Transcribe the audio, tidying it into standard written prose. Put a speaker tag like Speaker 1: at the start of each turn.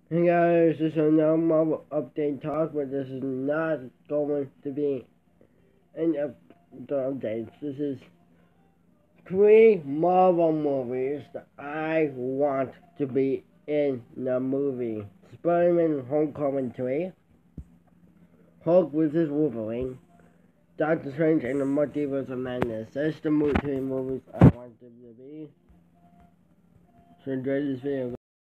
Speaker 1: Hey guys, this is another Marvel update talk, but this is not going to be any of the updates. This is 3 Marvel movies that I want to be in the movie. Spider-Man Homecoming 3, Hulk vs. Wolverine, Doctor Strange and the Multiverse of Madness. That's the 3 movies I want them to be. So enjoy this video.